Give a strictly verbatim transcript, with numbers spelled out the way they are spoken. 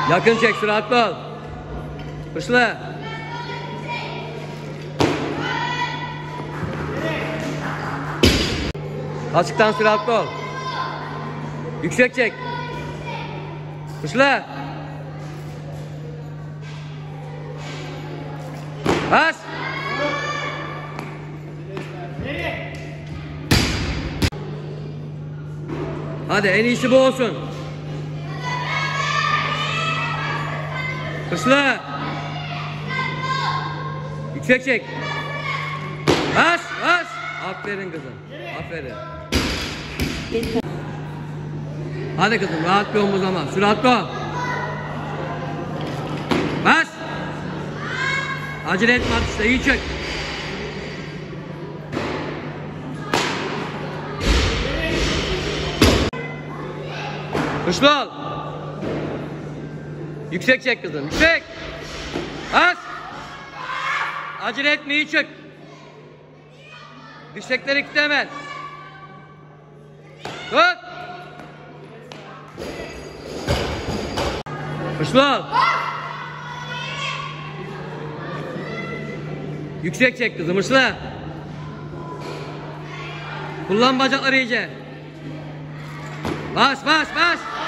Yakın çek, süratli ol. Hırslı. Açıktan süratli ol. Yüksek çek. Hırslı. Bas. Hadi en iyisi bu olsun. Hırslı. Yüksek çek. Bas, bas. Aferin kızım. Aferin. Hadi kızım, rahat bir omuzlama. Süratli ol. Bas. Acele etme atışta, iyi çek. Hırslı ol. Yüksek çek kızım, yüksek. Bas. Acele etme, iyi çek. Dirsekleri kitle hemen. Tut. Hırslı ol. Yüksek çek kızım, hırslı. Kullan bacakları iyice. Bas, bas, bas.